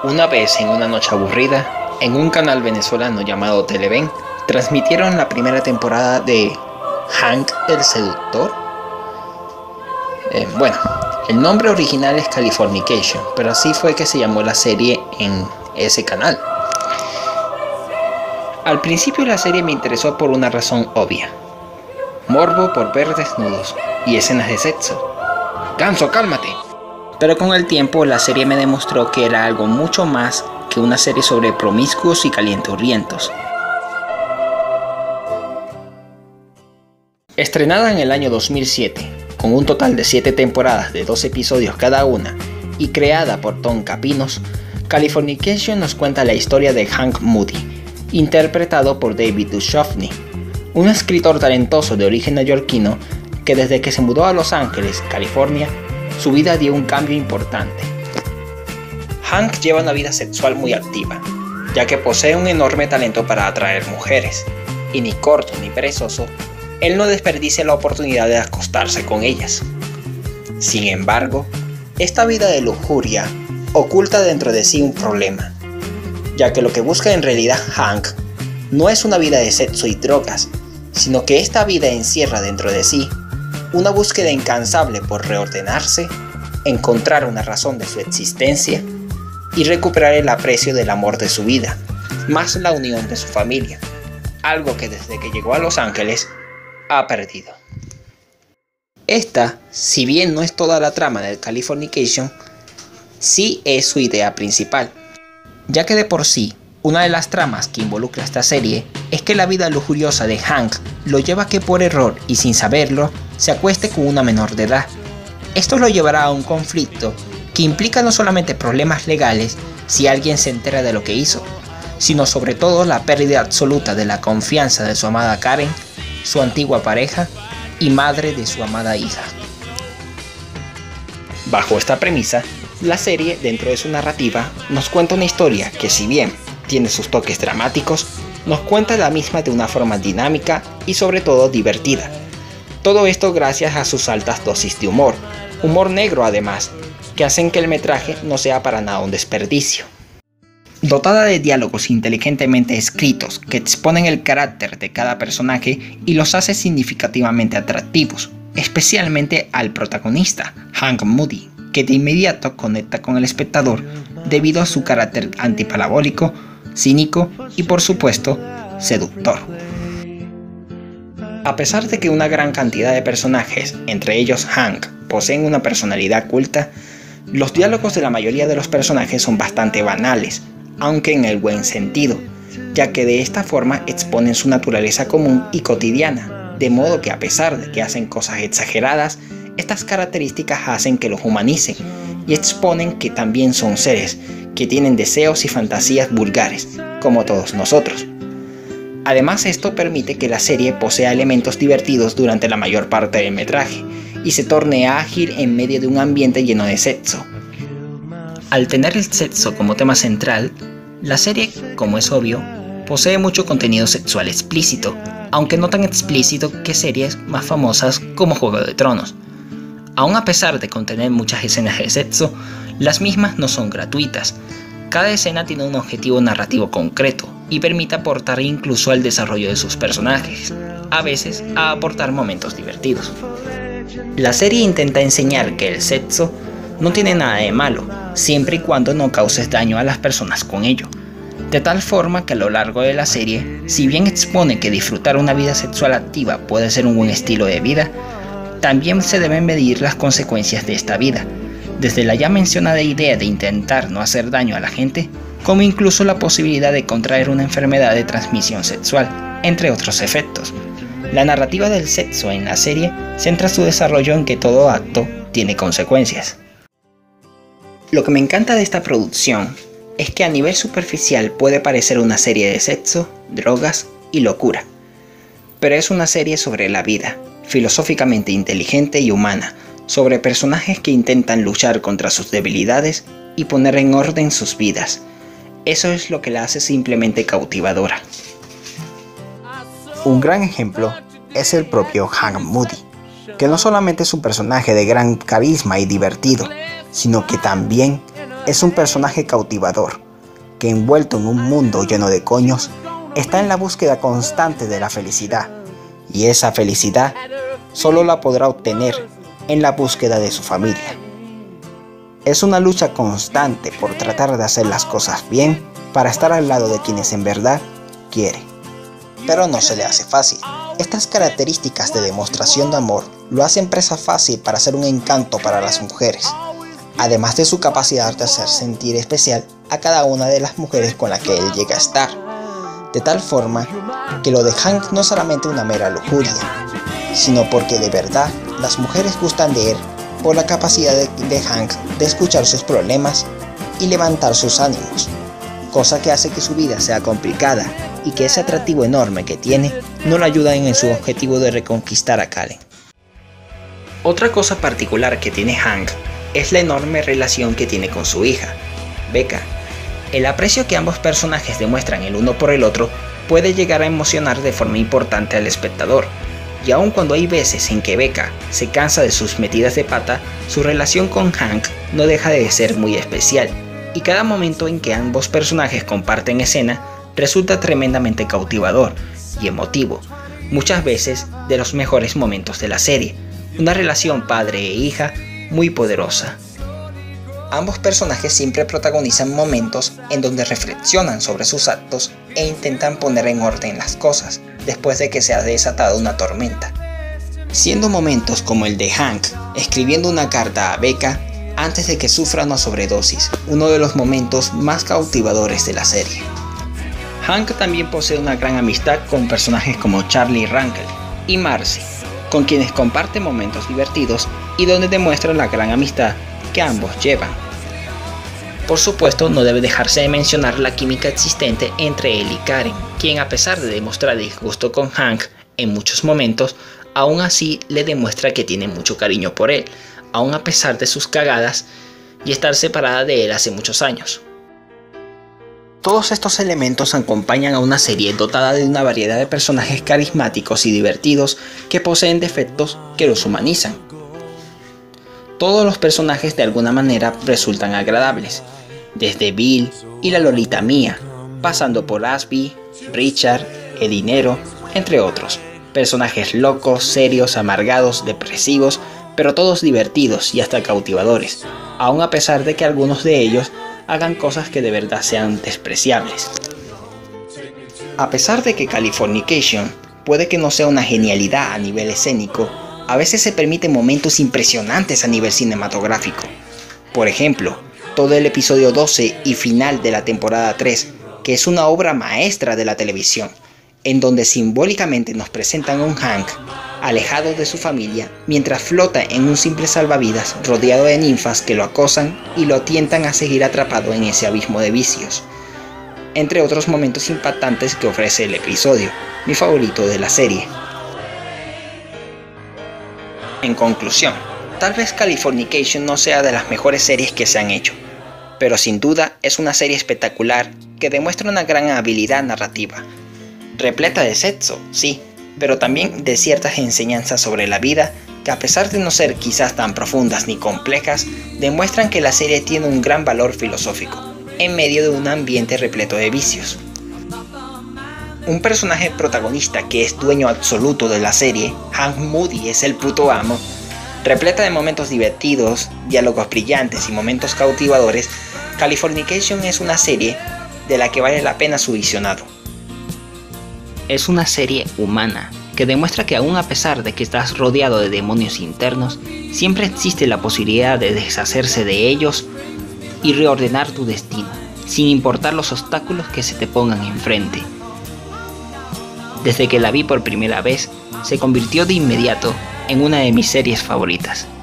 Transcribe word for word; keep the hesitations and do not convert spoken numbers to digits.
Una vez en una noche aburrida, en un canal venezolano llamado Televen, transmitieron la primera temporada de Hank el Seductor. Eh, bueno, el nombre original es Californication, pero así fue que se llamó la serie en ese canal. Al principio la serie me interesó por una razón obvia: morbo por ver desnudos y escenas de sexo. ¡Ganso, cálmate! Pero con el tiempo la serie me demostró que era algo mucho más que una serie sobre promiscuos y calienturrientos. Estrenada en el año dos mil siete, con un total de siete temporadas de dos episodios cada una y creada por Tom Capinos, Californication nos cuenta la historia de Hank Moody, interpretado por David Duchovny, un escritor talentoso de origen neoyorquino que desde que se mudó a Los Ángeles, California, su vida dio un cambio importante. Hank lleva una vida sexual muy activa, ya que posee un enorme talento para atraer mujeres, y ni corto ni perezoso, él no desperdicia la oportunidad de acostarse con ellas. Sin embargo, esta vida de lujuria oculta dentro de sí un problema, ya que lo que busca en realidad Hank no es una vida de sexo y drogas, sino que esta vida encierra dentro de sí una búsqueda incansable por reordenarse, encontrar una razón de su existencia y recuperar el aprecio del amor de su vida, más la unión de su familia, algo que desde que llegó a Los Ángeles ha perdido. Esta, si bien no es toda la trama del Californication, sí es su idea principal, ya que de por sí, una de las tramas que involucra esta serie es que la vida lujuriosa de Hank lo lleva a que por error y sin saberlo, se acueste con una menor de edad. Esto lo llevará a un conflicto que implica no solamente problemas legales si alguien se entera de lo que hizo, sino sobre todo la pérdida absoluta de la confianza de su amada Karen, su antigua pareja y madre de su amada hija. Bajo esta premisa, la serie, dentro de su narrativa, nos cuenta una historia que, si bien tiene sus toques dramáticos, nos cuenta la misma de una forma dinámica y sobre todo divertida. Todo esto gracias a sus altas dosis de humor, humor negro además, que hacen que el metraje no sea para nada un desperdicio. Dotada de diálogos inteligentemente escritos que exponen el carácter de cada personaje y los hace significativamente atractivos, especialmente al protagonista, Hank Moody, que de inmediato conecta con el espectador debido a su carácter antipalabólico, cínico y por supuesto, seductor. A pesar de que una gran cantidad de personajes, entre ellos Hank, poseen una personalidad culta, los diálogos de la mayoría de los personajes son bastante banales, aunque en el buen sentido, ya que de esta forma exponen su naturaleza común y cotidiana, de modo que a pesar de que hacen cosas exageradas, estas características hacen que los humanicen y exponen que también son seres que tienen deseos y fantasías vulgares, como todos nosotros. Además, esto permite que la serie posea elementos divertidos durante la mayor parte del metraje y se torne ágil en medio de un ambiente lleno de sexo. Al tener el sexo como tema central, la serie, como es obvio, posee mucho contenido sexual explícito, aunque no tan explícito que series más famosas como Juego de Tronos. Aún a pesar de contener muchas escenas de sexo, las mismas no son gratuitas. Cada escena tiene un objetivo narrativo concreto y permite aportar incluso al desarrollo de sus personajes, a veces a aportar momentos divertidos. La serie intenta enseñar que el sexo no tiene nada de malo, siempre y cuando no causes daño a las personas con ello. De tal forma que a lo largo de la serie, si bien expone que disfrutar una vida sexual activa puede ser un buen estilo de vida, también se deben medir las consecuencias de esta vida, desde la ya mencionada idea de intentar no hacer daño a la gente, como incluso la posibilidad de contraer una enfermedad de transmisión sexual, entre otros efectos. La narrativa del sexo en la serie centra su desarrollo en que todo acto tiene consecuencias. Lo que me encanta de esta producción es que a nivel superficial puede parecer una serie de sexo, drogas y locura, pero es una serie sobre la vida, filosóficamente inteligente y humana, sobre personajes que intentan luchar contra sus debilidades y poner en orden sus vidas. Eso es lo que la hace simplemente cautivadora. Un gran ejemplo es el propio Hank Moody, que no solamente es un personaje de gran carisma y divertido, sino que también es un personaje cautivador, que envuelto en un mundo lleno de coños, está en la búsqueda constante de la felicidad, y esa felicidad solo la podrá obtener en la búsqueda de su familia. Es una lucha constante por tratar de hacer las cosas bien para estar al lado de quienes en verdad quiere. Pero no se le hace fácil. Estas características de demostración de amor lo hacen presa fácil para ser un encanto para las mujeres, además de su capacidad de hacer sentir especial a cada una de las mujeres con las que él llega a estar, de tal forma que lo de Hank no es solamente una mera lujuria, sino porque de verdad las mujeres gustan de él por la capacidad de, de Hank de escuchar sus problemas y levantar sus ánimos, cosa que hace que su vida sea complicada y que ese atractivo enorme que tiene no lo ayuda en su objetivo de reconquistar a Karen. Otra cosa particular que tiene Hank es la enorme relación que tiene con su hija, Becca. El aprecio que ambos personajes demuestran el uno por el otro puede llegar a emocionar de forma importante al espectador, y aun cuando hay veces en que Becca se cansa de sus metidas de pata, su relación con Hank no deja de ser muy especial, y cada momento en que ambos personajes comparten escena resulta tremendamente cautivador y emotivo, muchas veces de los mejores momentos de la serie, una relación padre e hija muy poderosa. Ambos personajes siempre protagonizan momentos en donde reflexionan sobre sus actos e intentan poner en orden las cosas después de que se ha desatado una tormenta, siendo momentos como el de Hank escribiendo una carta a Becca antes de que sufra una sobredosis, uno de los momentos más cautivadores de la serie. Hank también posee una gran amistad con personajes como Charlie Rankle y Marcy, con quienes comparte momentos divertidos y donde demuestran la gran amistad que ambos llevan. Por supuesto, no debe dejarse de mencionar la química existente entre él y Karen, quien a pesar de demostrar disgusto con Hank en muchos momentos, aún así le demuestra que tiene mucho cariño por él, aún a pesar de sus cagadas y estar separada de él hace muchos años. Todos estos elementos acompañan a una serie dotada de una variedad de personajes carismáticos y divertidos que poseen defectos que los humanizan. Todos los personajes de alguna manera resultan agradables, desde Bill y la Lolita Mía, pasando por Ashby, Richard, el dinero, entre otros. Personajes locos, serios, amargados, depresivos, pero todos divertidos y hasta cautivadores, aun a pesar de que algunos de ellos hagan cosas que de verdad sean despreciables. A pesar de que Californication puede que no sea una genialidad a nivel escénico, a veces se permiten momentos impresionantes a nivel cinematográfico. Por ejemplo, todo el episodio doce y final de la temporada tres, que es una obra maestra de la televisión, en donde simbólicamente nos presentan a un Hank alejado de su familia mientras flota en un simple salvavidas rodeado de ninfas que lo acosan y lo tientan a seguir atrapado en ese abismo de vicios, entre otros momentos impactantes que ofrece el episodio, mi favorito de la serie. En conclusión, tal vez Californication no sea de las mejores series que se han hecho, pero sin duda es una serie espectacular que demuestra una gran habilidad narrativa, repleta de sexo, sí, pero también de ciertas enseñanzas sobre la vida que, a pesar de no ser quizás tan profundas ni complejas, demuestran que la serie tiene un gran valor filosófico, en medio de un ambiente repleto de vicios. Un personaje protagonista que es dueño absoluto de la serie, Hank Moody es el puto amo, repleta de momentos divertidos, diálogos brillantes y momentos cautivadores. Californication es una serie de la que vale la pena su visionado. Es una serie humana, que demuestra que aún a pesar de que estás rodeado de demonios internos, siempre existe la posibilidad de deshacerse de ellos y reordenar tu destino, sin importar los obstáculos que se te pongan enfrente. Desde que la vi por primera vez, se convirtió de inmediato en una de mis series favoritas.